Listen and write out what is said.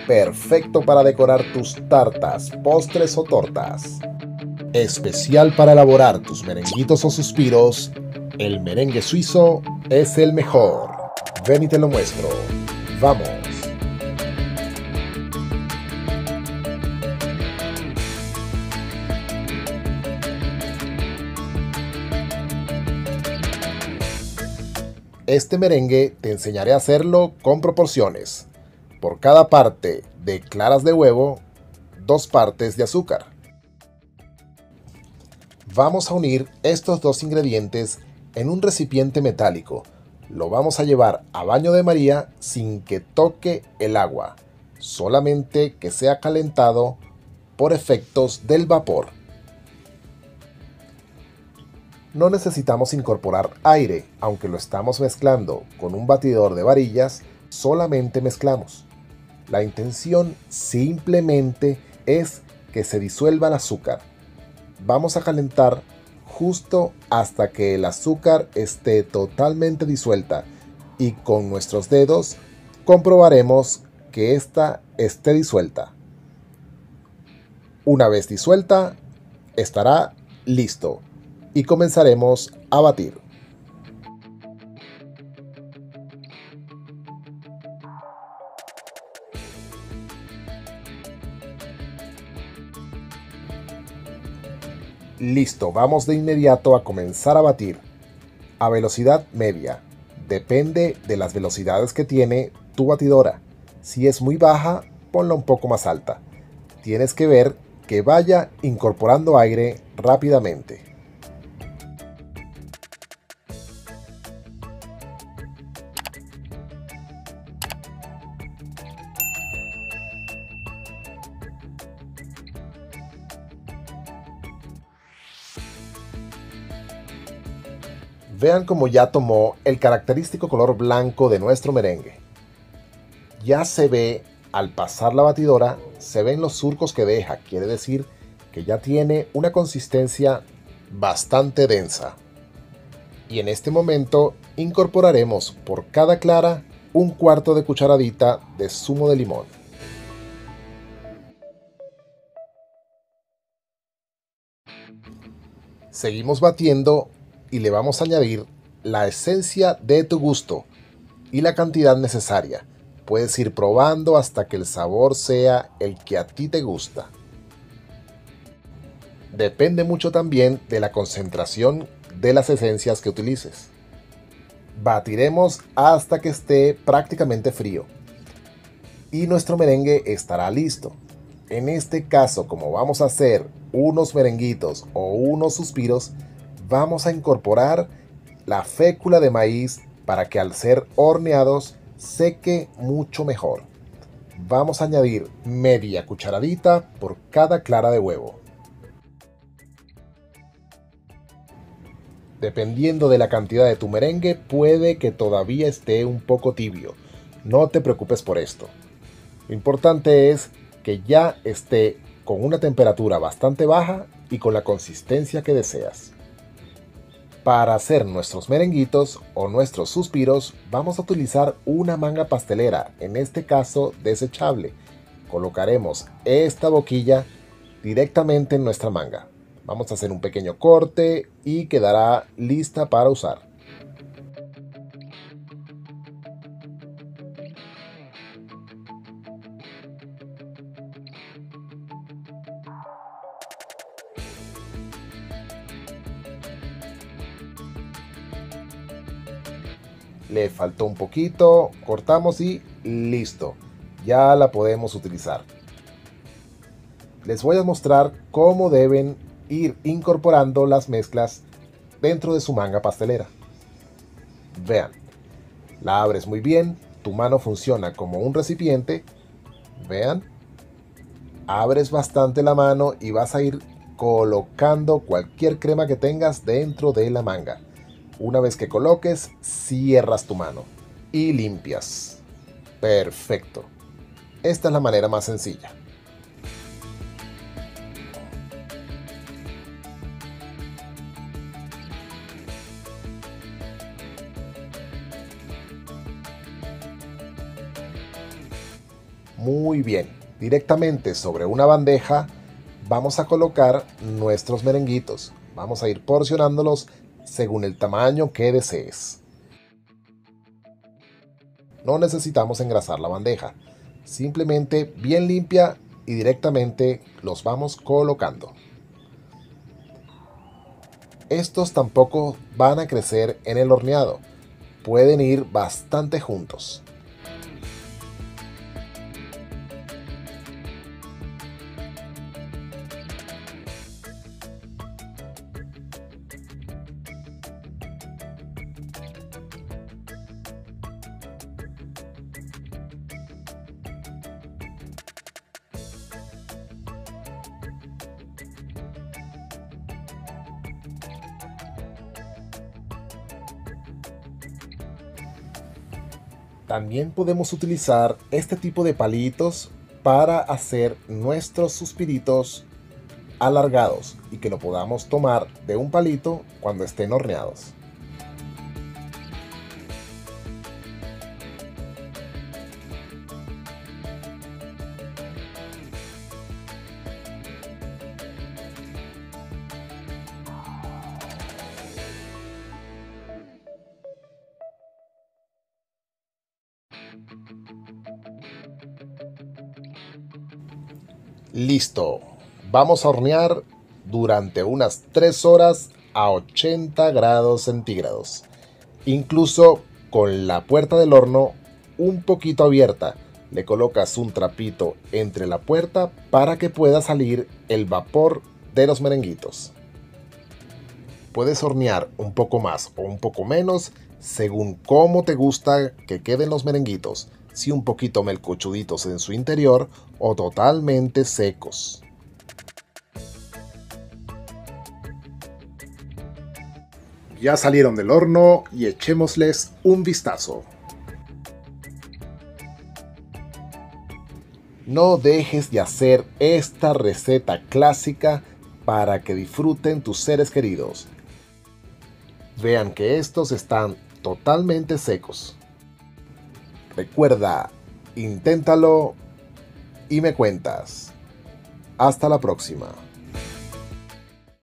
perfecto para decorar tus tartas, postres o tortas. Especial para elaborar tus merenguitos o suspiros, el merengue suizo es el mejor. Ven y te lo muestro. ¡Vamos! Este merengue te enseñaré a hacerlo con proporciones. Por cada parte de claras de huevo, 2 partes de azúcar. Vamos a unir estos dos ingredientes en un recipiente metálico. Lo vamos a llevar a baño de María sin que toque el agua, solamente que sea calentado por efectos del vapor. No necesitamos incorporar aire, aunque lo estamos mezclando con un batidor de varillas, solamente mezclamos. La intención simplemente es que se disuelva el azúcar. Vamos a calentar justo hasta que el azúcar esté totalmente disuelta y con nuestros dedos comprobaremos que ésta esté disuelta. Una vez disuelta, estará listo y comenzaremos a batir. Listo, vamos de inmediato a comenzar a batir a velocidad media. Depende de las velocidades que tiene tu batidora. Si es muy baja, ponla un poco más alta. Tienes que ver que vaya incorporando aire rápidamente. Vean cómo ya tomó el característico color blanco de nuestro merengue. Ya se ve, al pasar la batidora, se ven los surcos que deja, quiere decir que ya tiene una consistencia bastante densa. Y en este momento incorporaremos por cada clara 1/4 de cucharadita de zumo de limón. Seguimos batiendo y le vamos a añadir la esencia de tu gusto y la cantidad necesaria. Puedes ir probando hasta que el sabor sea el que a ti te gusta. Depende mucho también de la concentración de las esencias que utilices. Batiremos hasta que esté prácticamente frío y nuestro merengue estará listo. En este caso, como vamos a hacer unos merenguitos o unos suspiros, vamos a incorporar la fécula de maíz para que al ser horneados seque mucho mejor. Vamos a añadir media cucharadita por cada clara de huevo. Dependiendo de la cantidad de tu merengue, puede que todavía esté un poco tibio. No te preocupes por esto. Lo importante es que ya esté con una temperatura bastante baja y con la consistencia que deseas. Para hacer nuestros merenguitos o nuestros suspiros vamos a utilizar una manga pastelera, en este caso desechable. Colocaremos esta boquilla directamente en nuestra manga. Vamos a hacer un pequeño corte y quedará lista para usar. Le faltó un poquito, cortamos y listo. Ya la podemos utilizar. Les voy a mostrar cómo deben ir incorporando las mezclas dentro de su manga pastelera. Vean, la abres muy bien, tu mano funciona como un recipiente. Vean, abres bastante la mano y vas a ir colocando cualquier crema que tengas dentro de la manga. Una vez que coloques, cierras tu mano y limpias. Perfecto. Esta es la manera más sencilla. Muy bien, directamente sobre una bandeja vamos a colocar nuestros merenguitos. Vamos a ir porcionándolos según el tamaño que desees. No necesitamos engrasar la bandeja, simplemente bien limpia y directamente los vamos colocando. Estos tampoco van a crecer en el horneado, pueden ir bastante juntos. También podemos utilizar este tipo de palitos para hacer nuestros suspiritos alargados y que lo podamos tomar de un palito cuando estén horneados. Listo, vamos a hornear durante unas 3 horas a 80 grados centígrados, incluso con la puerta del horno un poquito abierta. Le colocas un trapito entre la puerta para que pueda salir el vapor de los merenguitos. Puedes hornear un poco más o un poco menos según cómo te gusta que queden los merenguitos, si un poquito melcochuditos en su interior o totalmente secos. Ya salieron del horno y echémosles un vistazo. No dejes de hacer esta receta clásica para que disfruten tus seres queridos. Vean que estos están totalmente secos. Recuerda, inténtalo y me cuentas. Hasta la próxima.